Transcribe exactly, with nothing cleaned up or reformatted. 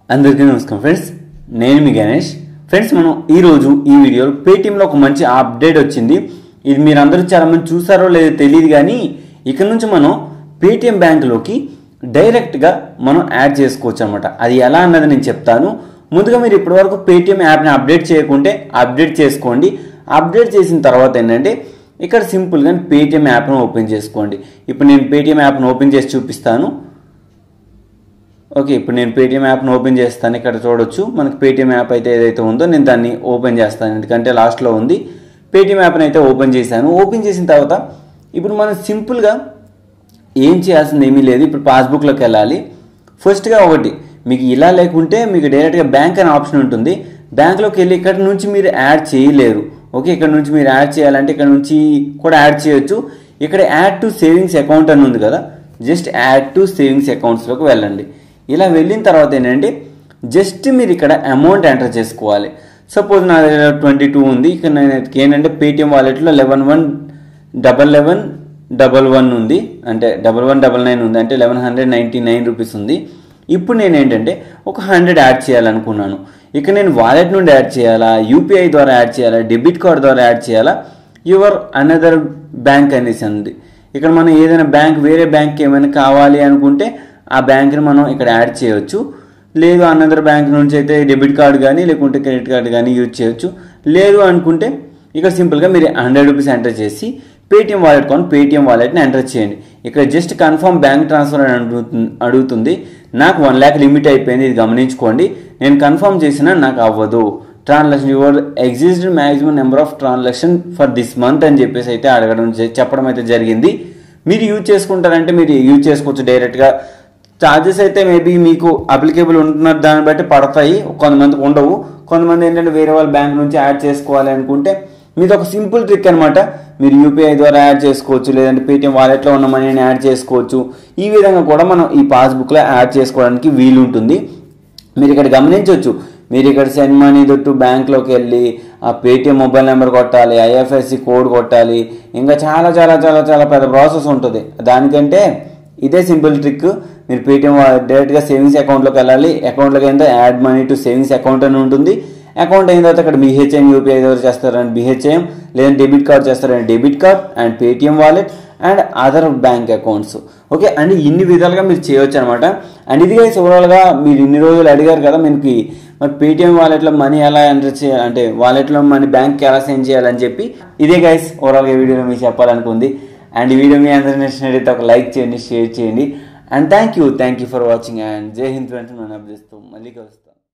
అందరికీ నమస్కారం ఫ్రెండ్స్, నేను మీ గణేష్. ఫ్రెండ్స్, మనం ఈరోజు ఈ వీడియోలో పేటీఎంలో ఒక మంచి అప్డేట్ వచ్చింది. ఇది మీరు అందరూ చాలామంది చూసారో లేదో తెలియదు, కానీ ఇక్కడ నుంచి మనం పేటీఎం బ్యాంకులోకి డైరెక్ట్గా మనం యాడ్ చేసుకోవచ్చు అనమాట. అది ఎలా అన్నది నేను చెప్తాను. ముందుగా మీరు ఇప్పటివరకు పేటీఎం యాప్ని అప్డేట్ చేయకుంటే అప్డేట్ చేసుకోండి. అప్డేట్ చేసిన తర్వాత ఏంటంటే ఇక్కడ సింపుల్గా పేటీఎం యాప్ను ఓపెన్ చేసుకోండి. ఇప్పుడు నేను పేటీఎం యాప్ను ఓపెన్ చేసి చూపిస్తాను. ఓకే, ఇప్పుడు నేను పేటీఎం యాప్ను ఓపెన్ చేస్తాను. ఇక్కడ చూడొచ్చు మనకి పేటీఎం యాప్ అయితే ఏదైతే ఉందో నేను దాన్ని ఓపెన్ చేస్తాను, ఎందుకంటే లాస్ట్లో ఉంది. పేటీఎం యాప్ని అయితే ఓపెన్ చేశాను. ఓపెన్ చేసిన తర్వాత ఇప్పుడు మనం సింపుల్గా ఏం చేయాల్సింది ఏమీ లేదు. ఇప్పుడు పాస్బుక్లోకి వెళ్ళాలి. ఫస్ట్గా ఒకటి మీకు ఇలా లేకుంటే మీకు డైరెక్ట్గా బ్యాంక్ అనే ఆప్షన్ ఉంటుంది. బ్యాంక్లోకి వెళ్ళి ఇక్కడ నుంచి మీరు యాడ్ చేయలేరు. ఓకే, ఇక్కడ నుంచి మీరు యాడ్ చేయాలంటే ఇక్కడ నుంచి కూడా యాడ్ చేయొచ్చు. ఇక్కడ యాడ్ టు సేవింగ్స్ అకౌంట్ అని ఉంది కదా, జస్ట్ యాడ్ టు సేవింగ్స్ అకౌంట్స్లోకి వెళ్ళండి. ఇలా వెళ్ళిన తర్వాత ఏంటంటే జస్ట్ మీరు ఇక్కడ అమౌంట్ ఎంటర్ చేసుకోవాలి. సపోజ్ నా దగ్గర ట్వంటీ టూ ఉంది. ఇక్కడ నేను ఏంటంటే పేటీఎం వాలెట్లో eleven one double eleven double one ఉంది, అంటే డబల్ వన్ డబల్ నైన్ ఉంది, అంటే eleven hundred ninety nine rupees ఉంది. ఇప్పుడు నేను ఏంటంటే ఒక హండ్రెడ్ యాడ్ చేయాలనుకున్నాను. ఇక్కడ నేను వాలెట్ నుండి యాడ్ చేయాలా, యూపీఐ ద్వారా యాడ్ చేయాలా, డెబిట్ కార్డ్ ద్వారా యాడ్ చేయాలా, యువర్ అనదర్ బ్యాంక్ అనేసి ఉంది. ఇక్కడ మనం ఏదైనా బ్యాంక్ వేరే బ్యాంక్ ఏమైనా కావాలి అనుకుంటే ఆ బ్యాంక్ని మనం ఇక్కడ యాడ్ చేయొచ్చు. లేదు అనదర్ బ్యాంక్ నుంచి అయితే డెబిట్ కార్డ్ కానీ లేకుంటే క్రెడిట్ కార్డ్ కానీ యూజ్ చేయొచ్చు. లేదు అనుకుంటే ఇక్కడ సింపుల్గా మీరు హండ్రెడ్ రూపీస్ ఎంటర్ చేసి పేటీఎం వాలెట్ కొని పేటీఎం వాలెట్ని ఎంటర్ చేయండి. ఇక్కడ జస్ట్ కన్ఫర్మ్ బ్యాంక్ ట్రాన్స్ఫర్ అని అడుగుతుంది. నాకు వన్ ల్యాక్ లిమిట్ అయిపోయింది, ఇది గమనించుకోండి. నేను కన్ఫర్మ్ చేసినా నాకు అవ్వదు. Transaction your existed maximum number of transaction for this month అని చెప్పేసి అయితే అడగడం చెప్పడం అయితే జరిగింది. మీరు యూజ్ చేసుకుంటారంటే మీరు యూజ్ చేసుకోవచ్చు డైరెక్ట్గా. ఛార్జెస్ అయితే మేబీ మీకు అప్లికేబుల్ ఉంటున్న దాన్ని బట్టి పడతాయి, కొంతమందికి ఉండవు. కొంతమంది ఏంటంటే వేరే వాళ్ళ బ్యాంక్ నుంచి యాడ్ చేసుకోవాలి అనుకుంటే మీది ఒక సింపుల్ ట్రిక్ అనమాట. మీరు యూపీఐ ద్వారా యాడ్ చేసుకోవచ్చు, లేదంటే పేటీఎం వాలెట్లో ఉన్న మనీని యాడ్ చేసుకోవచ్చు. ఈ విధంగా కూడా మనం ఈ పాస్బుక్లో యాడ్ చేసుకోవడానికి వీలు ఉంటుంది. మీరు ఇక్కడ గమనించవచ్చు, మీరు ఇక్కడ సెండ్ మనీ దొట్టు బ్యాంక్లోకి వెళ్ళి ఆ పేటీఎం మొబైల్ నెంబర్ కొట్టాలి, ఐఎఫ్ఎస్సి కోడ్ కొట్టాలి, ఇంకా చాలా చాలా చాలా చాలా పెద్ద ప్రాసెస్ ఉంటుంది. దానికంటే ఇదే సింపుల్ ట్రిక్. మీరు పేటీఎం డైరెక్ట్గా సేవింగ్స్ అకౌంట్లోకి వెళ్ళాలి. అకౌంట్లోకి అయితే add money to savings account అని ఉంటుంది. అకౌంట్ అయిన తర్వాత అక్కడ బీహెచ్ఎం యూపీఐ ద్వారా చేస్తారని బీహెచ్ఎం, లేదంటే డెబిట్ కార్డ్ చేస్తారని debit card and Paytm wallet and other bank accounts. Okay, and ఇన్ని విధాలుగా మీరు చేయవచ్చు అనమాట. అండ్ ఇది గైస్ ఓవరాల్గా మీరు ఇన్ని రోజులు అడిగారు కదా మీకు మరి పేటీఎం వాలెట్లో మనీ ఎలా ఎంటర్ చేయాలి, అంటే వాలెట్లో మనీ బ్యాంక్కి ఎలా సెండ్ చేయాలని చెప్పి ఇదే గైస్ ఓవరాల్గా వీడియోలో మీకు చెప్పాలనుకుంది. అండ్ ఈ వీడియో మీ అందరికీ నచ్చినట్లయితే ఒక లైక్ చేయండి, షేర్ చేయండి. And thank you thank you for watching. And Jai Hind friends, నన్ను అప్డేట్తో మళ్ళీ కలుస్తాను.